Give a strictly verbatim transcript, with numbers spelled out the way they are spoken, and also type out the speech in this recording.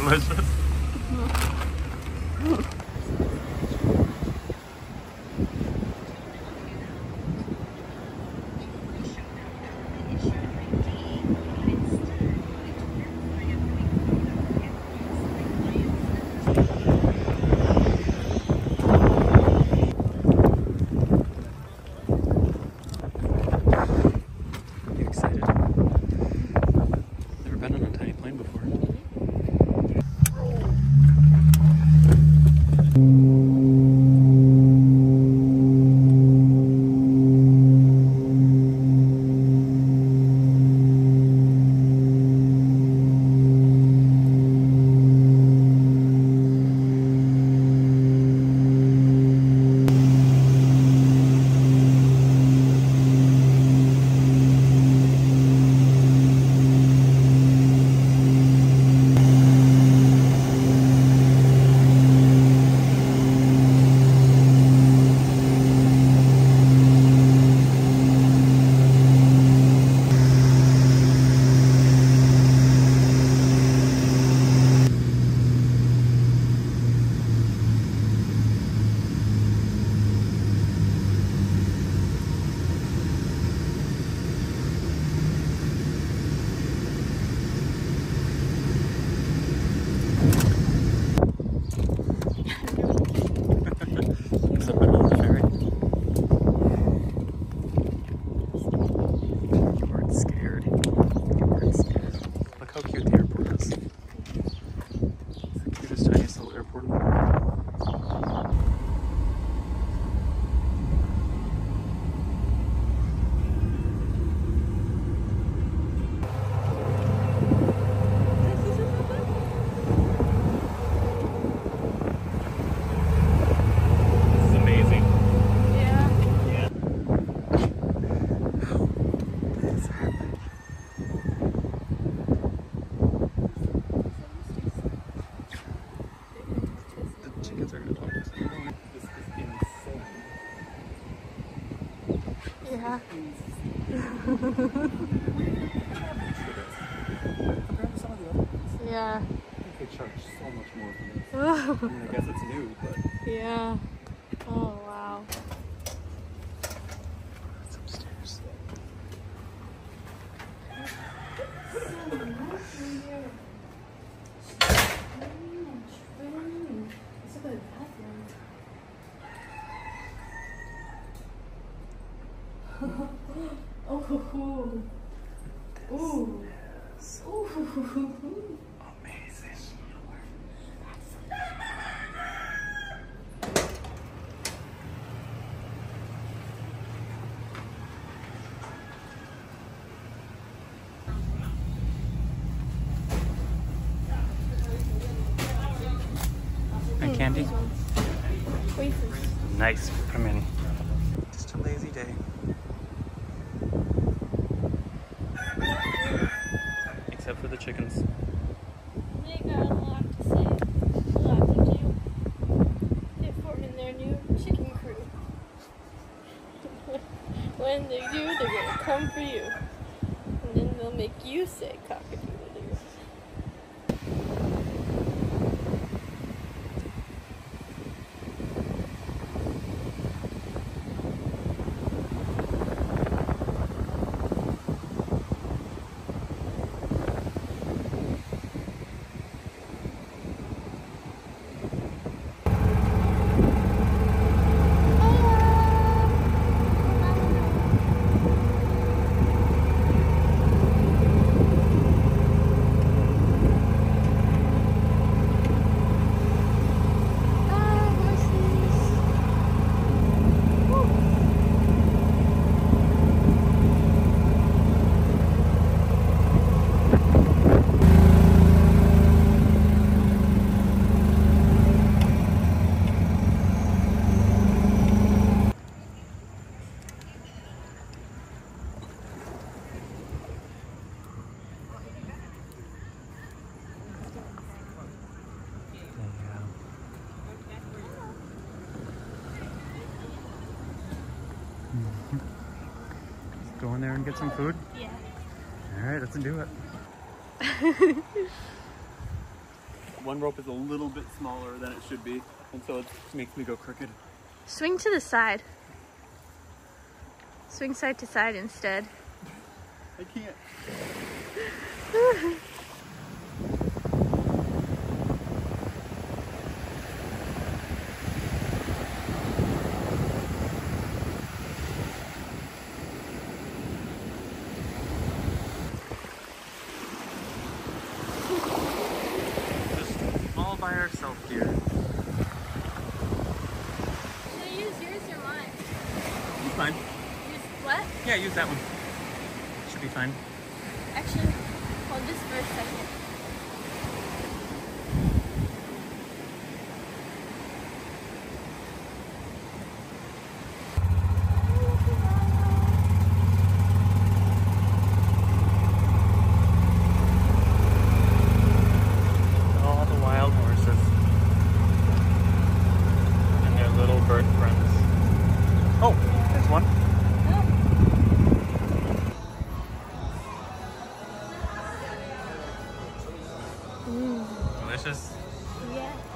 delicious. Yeah. Yeah. I think they charge so much more for this. I mean, I guess it's new, but... Yeah. Oh, wow. It's upstairs. Oh, ooh, ooh, amazing. And candy? Wafers. Nice for many. Just a lazy day. Except for the chickens. They got a lot to say, a lot to do. They're forming their new chicken crew. When they do, they're gonna come for you. And then they'll make you say cock-a-doodle-doo. Go in there and get some food? Yeah. Alright, let's do it. one rope is a little bit smaller than it should be, and so it makes me go crooked. Swing to the side. Swing side to side instead. I can't. Just all by ourselves here. Should I use yours or mine? It's fine. Use what? Yeah, use that one. Should be fine. Actually, hold this for a second. All the wild horses and their little bird friends. Oh, there's one. Mm. Delicious. Yeah.